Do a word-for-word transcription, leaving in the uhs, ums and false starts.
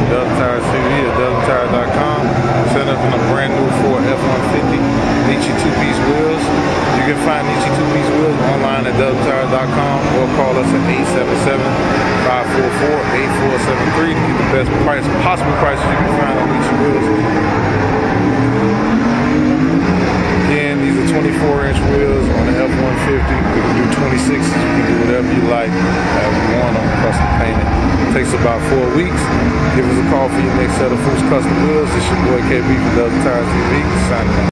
Dub Tires T V at dub tires dot com. Set up in a brand new Ford F one fifty Nietzsche two-piece wheels. You can find Nietzsche two-piece wheels online at dub tires dot com or call us at eight seven seven, five four four, eight four seven three to get the best price, possible prices you can find on Nietzsche wheels. Again, these are twenty-four inch wheels on the F one fifty. You can do twenty-sixes, you can do whatever you like, however you want them, custom painted. It takes about four weeks. Give us a call for your next set of Foos Custom wheels. This is your boy K B from Dub Tires T V, signing out.